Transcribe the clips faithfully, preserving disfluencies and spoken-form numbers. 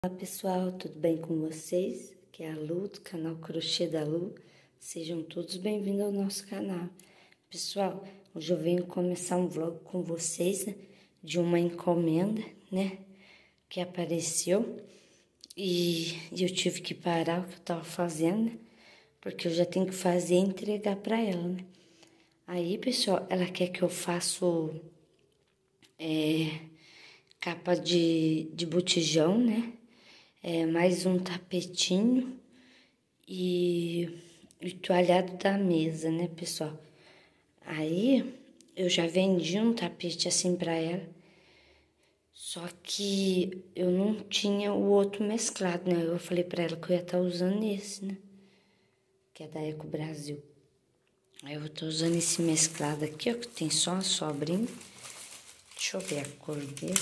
Olá pessoal, tudo bem com vocês? Aqui é a Lu, do canal Crochê da Lu. Sejam todos bem-vindos ao nosso canal. Pessoal, hoje eu venho começar um vlog com vocês, né, de uma encomenda, né, que apareceu. E eu tive que parar o que eu tava fazendo, né, porque eu já tenho que fazer e entregar para ela, né. Aí, pessoal, ela quer que eu faça é, capa de, de botijão, né. É, mais um tapetinho e o toalhado da mesa, né, pessoal? Aí, eu já vendi um tapete assim pra ela, só que eu não tinha o outro mesclado, né? Eu falei pra ela que eu ia estar usando esse, né? Que é da Eco Brasil. Aí eu tô usando esse mesclado aqui, ó, que tem só uma sobrinha. Deixa eu ver a cor dele.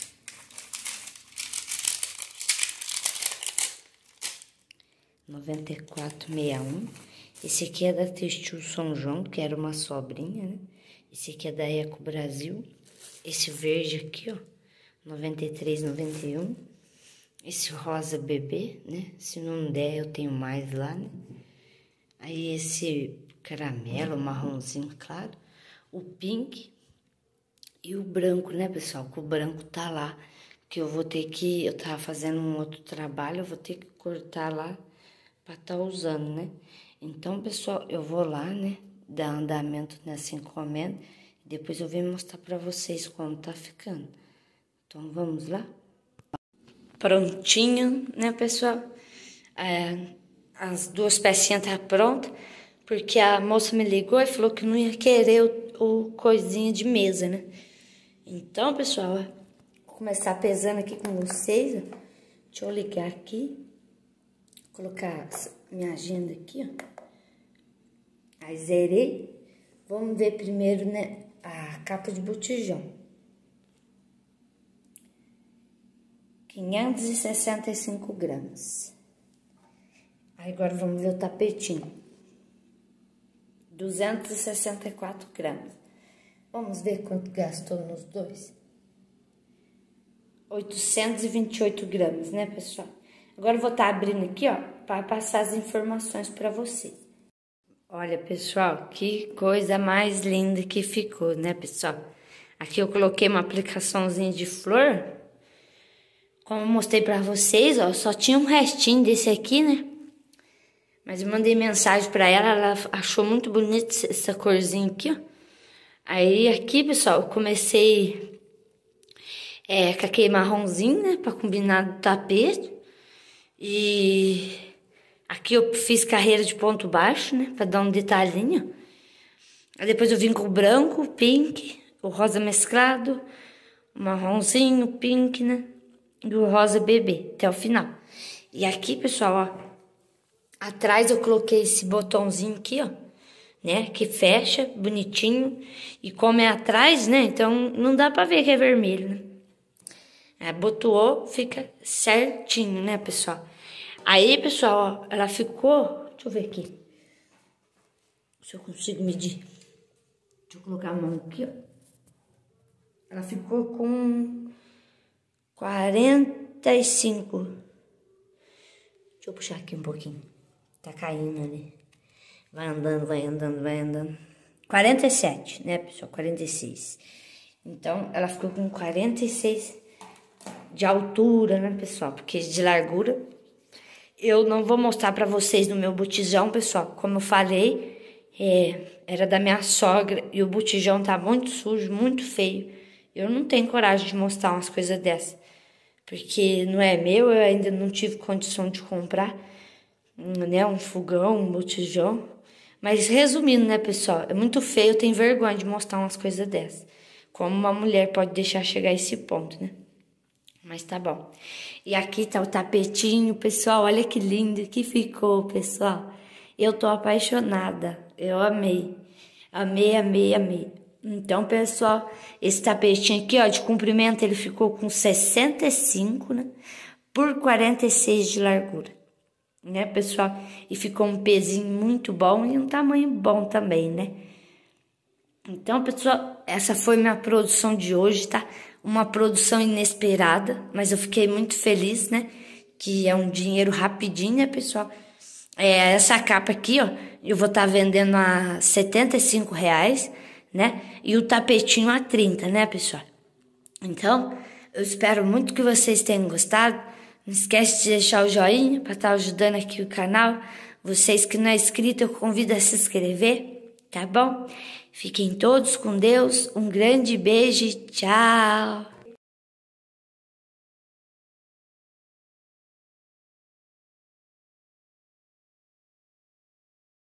noventa e quatro sessenta e um. Esse aqui é da Textil São João, que era uma sobrinha, né? Esse aqui é da Eco Brasil. Esse verde aqui, ó, noventa e três noventa e um. Esse rosa bebê, né? Se não der, eu tenho mais lá, né? Aí esse caramelo, marronzinho claro. O pink e o branco, né, pessoal? Que o branco tá lá. Que eu vou ter que... Eu tava fazendo um outro trabalho, eu vou ter que cortar lá para estar tá usando, né? Então, pessoal, eu vou lá, né, dar andamento nessa encomenda, e depois eu venho mostrar para vocês como tá ficando. Então, vamos lá? Prontinho, né, pessoal? É, as duas pecinhas tá prontas, porque a moça me ligou e falou que não ia querer o, o coisinha de mesa, né? Então, pessoal, vou começar pesando aqui com vocês, ó. Deixa eu ligar aqui. Colocar minha agenda aqui, ó. Aí zerei. Vamos ver primeiro, né, a capa de botijão. quinhentos e sessenta e cinco gramas. Aí agora vamos ver o tapetinho. duzentos e sessenta e quatro gramas. Vamos ver quanto gastou nos dois. oitocentos e vinte e oito gramas, né, pessoal? Agora eu vou estar abrindo aqui, ó, para passar as informações para vocês. Olha, pessoal, que coisa mais linda que ficou, né, pessoal? Aqui eu coloquei uma aplicaçãozinha de flor. Como eu mostrei para vocês, ó, só tinha um restinho desse aqui, né? Mas eu mandei mensagem para ela, ela achou muito bonita essa corzinha aqui, ó. Aí aqui, pessoal, eu comecei é, com aquele marronzinho, né, para combinar do tapete. E aqui eu fiz carreira de ponto baixo, né, para dar um detalhinho. Aí depois eu vim com o branco, o pink, o rosa mesclado, o marronzinho, o pink, né, e o rosa bebê, até o final. E aqui, pessoal, ó, atrás eu coloquei esse botãozinho aqui, ó, né, que fecha bonitinho. E como é atrás, né, então não dá pra ver que é vermelho, né. Abotoou, fica certinho, né, pessoal? Aí, pessoal, ó, ela ficou... Deixa eu ver aqui. Se eu consigo medir. Deixa eu colocar a mão aqui, ó. Ela ficou com quarenta e cinco. Deixa eu puxar aqui um pouquinho. Tá caindo ali. Vai andando, vai andando, vai andando. quarenta e sete, né, pessoal? quarenta e seis. Então, ela ficou com quarenta e seis de altura, né, pessoal? Porque de largura eu não vou mostrar pra vocês no meu botijão, pessoal. Como eu falei, é, era da minha sogra e o botijão tá muito sujo, muito feio. Eu não tenho coragem de mostrar umas coisas dessas, porque não é meu, eu ainda não tive condição de comprar, né, um fogão, um botijão. Mas resumindo, né, pessoal, é muito feio, eu tenho vergonha de mostrar umas coisas dessas. Como uma mulher pode deixar chegar a esse ponto, né? Mas tá bom. E aqui tá o tapetinho, pessoal. Olha que lindo que ficou, pessoal. Eu tô apaixonada. Eu amei. Amei, amei, amei. Então, pessoal, esse tapetinho aqui, ó, de comprimento, ele ficou com sessenta e cinco, né? Por quarenta e seis de largura. Né, pessoal? E ficou um pezinho muito bom e um tamanho bom também, né? Então, pessoal, essa foi minha produção de hoje, tá? Uma produção inesperada, mas eu fiquei muito feliz, né? que é um dinheiro rapidinho, né, pessoal? É, essa capa aqui, ó, eu vou estar tá vendendo a setenta e cinco reais, né? E o tapetinho a trinta, né, pessoal? Então, eu espero muito que vocês tenham gostado. Não esquece de deixar o joinha para estar tá ajudando aqui o canal. Vocês que não é inscrito, eu convido a se inscrever, tá bom? Fiquem todos com Deus. Um grande beijo e tchau!